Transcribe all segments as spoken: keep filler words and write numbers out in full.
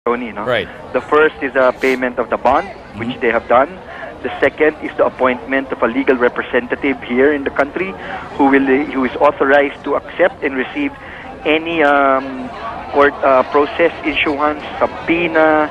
Tony, no? Right. The first is a payment of the bond, which mm-hmm. they have done. The second is the appointment of a legal representative here in the country who will who is authorized to accept and receive any um, court uh, process issuance, subpoena,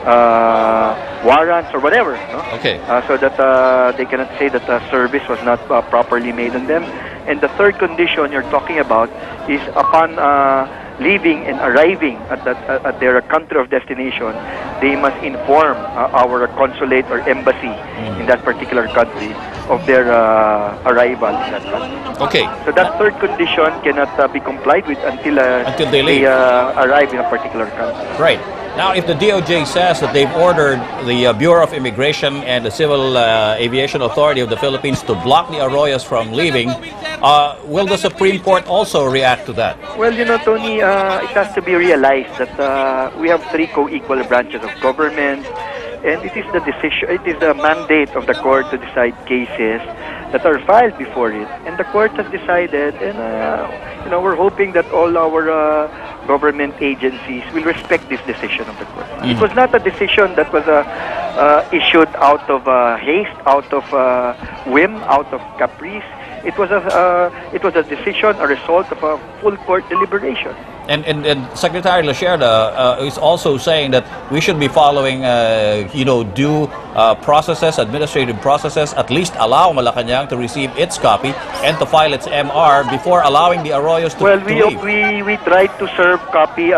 uh, warrants, or whatever. No? Okay. Uh, so that uh, they cannot say that the service was not uh, properly made on them. And the third condition you're talking about is upon uh, leaving and arriving at, that, uh, at their country of destination, they must inform uh, our consulate or embassy mm. in that particular country of their uh, arrival in that country. Okay. So that third condition cannot uh, be complied with until, uh, until they, leave. they uh, arrive in a particular country. Right. Now, if the D O J says that they've ordered the uh, Bureau of Immigration and the Civil uh, Aviation Authority of the Philippines to block the Arroyos from leaving, uh, will the Supreme Court also react to that? Well, you know, Tony, uh, it has to be realized that uh, we have three co-equal branches of government, and it is the decision, it is the mandate of the court to decide cases that are filed before it, and the court has decided, and uh, you know, we're hoping that all our uh, government agencies will respect this decision of the court. Mm-hmm. It was not a decision that was uh, uh, issued out of uh, haste, out of uh, whim, out of caprice. It was a uh, it was a decision, a result of a full court deliberation. And, and, and Secretary Lacerda uh, is also saying that we should be following, uh, you know, due uh, processes, administrative processes, at least allow Malacanang to receive its copy and to file its M R before allowing the Arroyos to, well, to we, leave. we we tried to serve copy uh,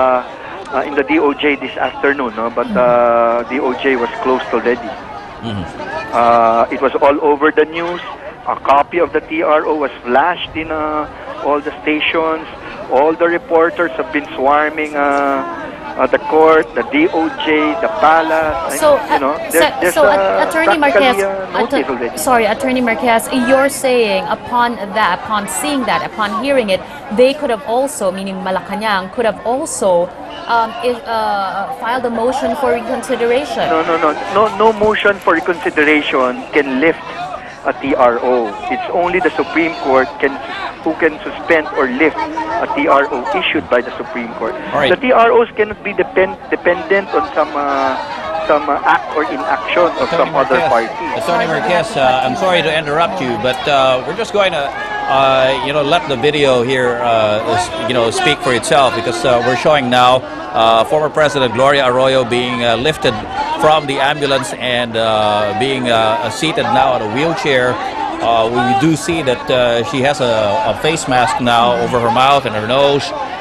uh, in the D O J this afternoon, no? But uh, D O J was closed already. Mm-hmm. uh, it was all over the news. A copy of the T R O was flashed in uh, all the stations. All the reporters have been swarming uh, uh, the court, the D O J, the palace. So, and, you know, uh, there's, there's, so uh, Attorney Marquez, uh, att sorry, Attorney Marquez, you're saying upon that, upon seeing that, upon hearing it, they could have also, meaning Malacanang, could have also um, if, uh, filed a motion for reconsideration. No, no, no, no, no motion for reconsideration can lift a T R O. It's only the Supreme Court can who can suspend or lift a T R O issued by the Supreme Court. Right. The T R Os cannot be depend dependent on some uh, some uh, act or inaction of Attorney some other Marquez, party. Attorney Marquez, uh, I'm sorry to interrupt you, but uh, we're just going to uh, you know, let the video here uh, you know, speak for itself, because uh, we're showing now uh, former President Gloria Arroyo being uh, lifted from the ambulance and uh, being uh, seated now in a wheelchair. Uh, we do see that uh, she has a, a face mask now over her mouth and her nose.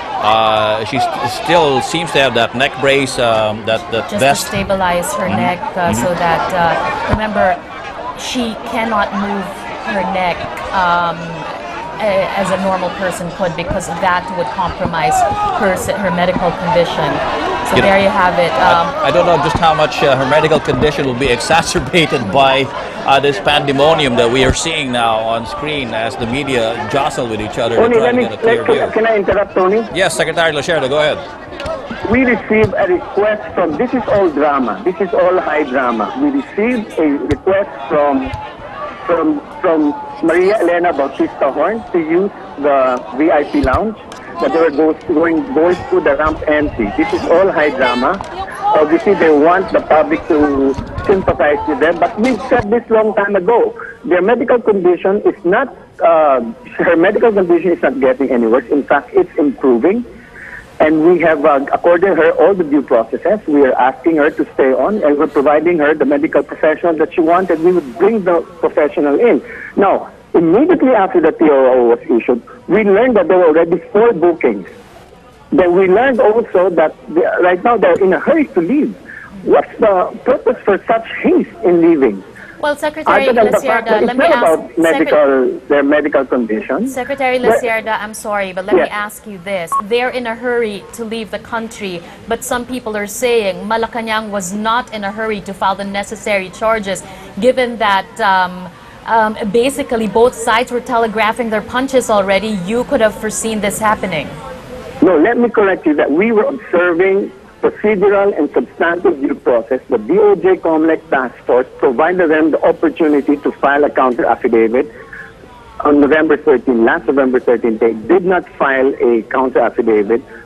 Uh, she st still seems to have that neck brace, um, that, that just vest. to stabilize her mm-hmm. neck, uh, mm-hmm. so that, uh, remember, she cannot move her neck um, as a normal person could, because that would compromise her her medical condition. So you there know, you have it. Um, I, I don't know just how much uh, her medical condition will be exacerbated by uh, this pandemonium that we are seeing now on screen as the media jostle with each other. Tony, to try let to me, get a clear let, view. Can I interrupt, Tony? Yes, Secretary Lacerda, go ahead. We received a request from, this is all drama, this is all high drama. We received a request from from from Maria Elena Bautista Horn to use the V I P lounge, that they were going, going, going through the ramp entry. This is all high drama. Obviously, they want the public to sympathize with them, but we've said this long time ago. Their medical condition is not, uh, her medical condition is not getting any worse. In fact, it's improving. And we have uh, accorded her all the due processes. We are asking her to stay on, and we're providing her the medical professional that she wanted. We would bring the professional in. Now, immediately after the T R O was issued, we learned that there were already four bookings. Then we learned also that they, right now they're in a hurry to leave. What's the purpose for such haste in leaving? Well, Secretary Other than the fact that Lacerda, let it's me not ask about medical, their medical condition. Secretary Lacerda, I'm sorry, but let yeah. me ask you this. They're in a hurry to leave the country, but some people are saying Malacanang was not in a hurry to file the necessary charges, given that um, um, basically both sides were telegraphing their punches already. You could have foreseen this happening. No, let me correct you that we were observing procedural and substantive due process. The D O J COMELEC Task Force provided them the opportunity to file a counter affidavit on November thirteenth. Last November thirteenth, they did not file a counter affidavit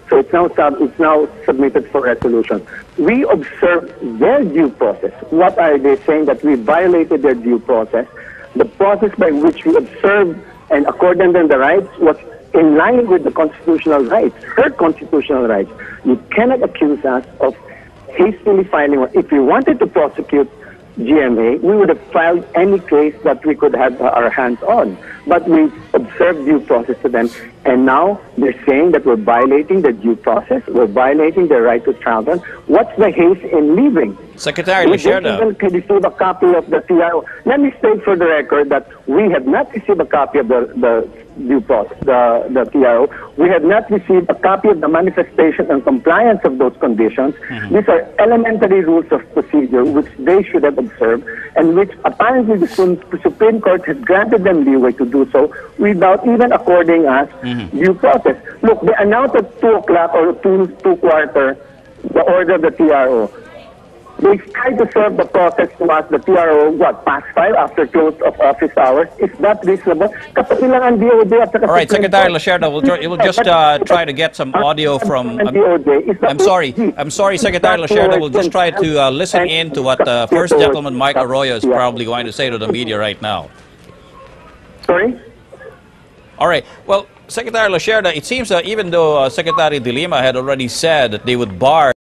So it's now sub, it's now submitted for resolution. We observed their due process. What are they saying? That we violated their due process. The process by which we observed and accorded them the rights was in line with the constitutional rights, her constitutional rights. You cannot accuse us of hastily filing. If we wanted to prosecute G M A, we would have filed any case that we could have our hands on. But we observed due process to them, and now they're saying that we're violating the due process, we're violating their right to travel. What's the haste in leaving? Secretary We didn't Lacerda. even receive a copy of the T R O. Let me state for the record that we have not received a copy of the, the due process, the, the T R O. We have not received a copy of the manifestation and compliance of those conditions. Mm-hmm. These are elementary rules of procedure which they should have observed, and which apparently the Supreme Court has granted them leeway to do so without even according us mm-hmm. due process. Look, they announced at two o'clock or two, two quarter the order of the T R O. They tried to serve the process to us, the T R O, what, past five after close of office hours? Is that reasonable? Kapag ilang ang D O J at saka All right, Supreme Secretary Court. Lacerda, we'll, tr- we'll just uh, try to get some audio from... Ang D O J is the I'm sorry, I'm sorry, Secretary Lacerda. We'll just try to uh, listen in to what uh, First Gentleman Mike Arroyo is probably going to say to the media right now. Sorry? All right. Well, Secretary Lacerda, it seems that even though uh, Secretary De Lima had already said that they would bar